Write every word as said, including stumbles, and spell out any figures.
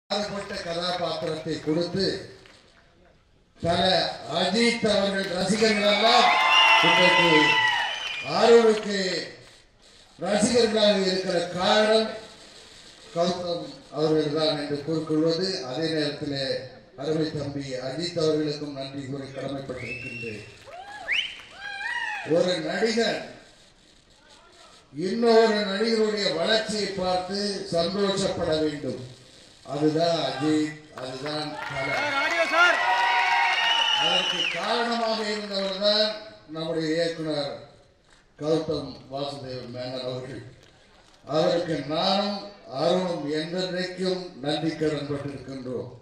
மாறுபட்ட கதாபாத்திரத்தை கொடுத்து பல அஜித் அவர்கள் ரசிகர்கள் எல்லாம் இன்றைக்கு ஆரோவுக்கு ரசிகர்களாக இருக்கிற காரணம் கௌதம் அவர்கள் தான் என்று கூறிக்கொள்வது. அதே நேரத்தில் அருமை தம்பி அஜித் அவர்களுக்கும் நன்றி கூறி கடமைப்பட்டிருக்கின்றேன். ஒரு நடிகர் இன்னொரு நடிகருடைய வளர்ச்சியை பார்த்து சந்தோஷப்பட வேண்டும். அதுதான் அஜித், அதுதான் அதற்கு காரணமாக இருந்தவர் தான் நம்முடைய இயக்குனர் கௌதம் வாசுதேவ் மேனன் அவர்கள். அவருக்கு நானும் அருணும் என்றைக்கும் நன்றி கடன் பட்டிருக்கின்றோம்.